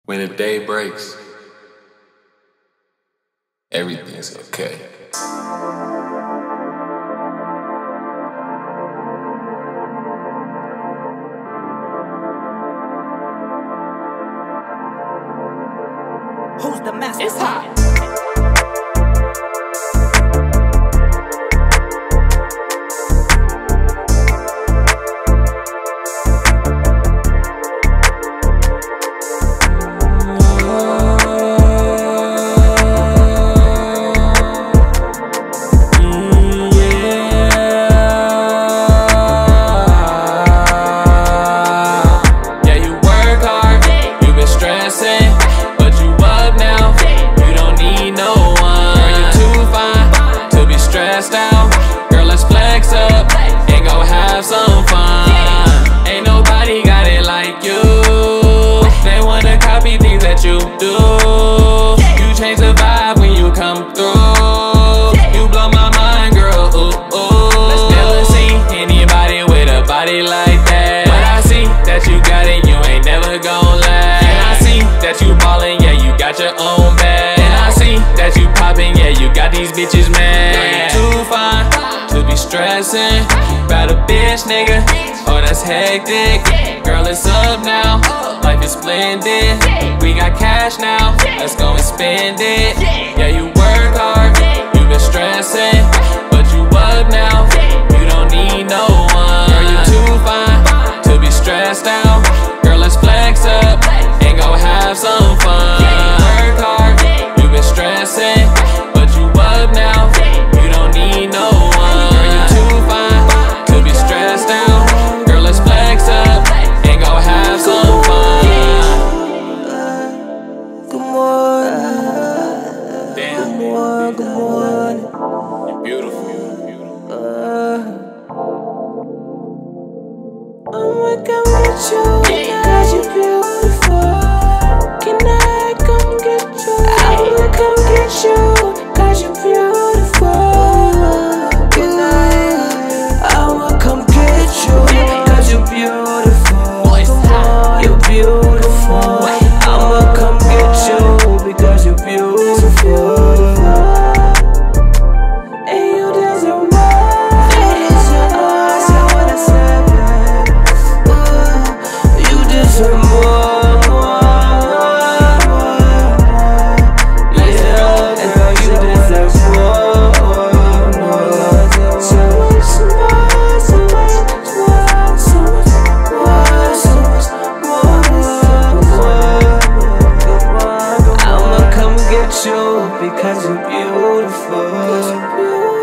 When the day breaks, everything's okay. Who's the master? It's hot. Girl, let's flex up and go have some fun. Ain't nobody got it like you. They wanna copy things that you do. You change the vibe when you come through. You blow my mind, girl, ooh, ooh. Let's never see anybody with a body like that. But I see that you got it, you ain't never gon' last. And I see that you ballin', yeah, you got your own bag. And I see that you poppin', yeah, you got these bitches mad. To be stressing about a bitch, nigga. Oh, that's hectic. Girl, it's up now. Life is splendid. We got cash now. Let's go and spend it. Yeah, you work hard. You been stressing, but you up now. You don't need no one. Girl, you too fine to be stressed out. Girl, let's flex up and go have some fun. Work hard. You been stressing, but you up now. You don't need no one. I'ma come get you, cause you're beautiful. Can I come get you? I'ma come get you, cause you're beautiful. Can I'ma come get you, cause you're beautiful. You're beautiful. I'ma come get you, because you're beautiful. And you deserve more. Because you're beautiful.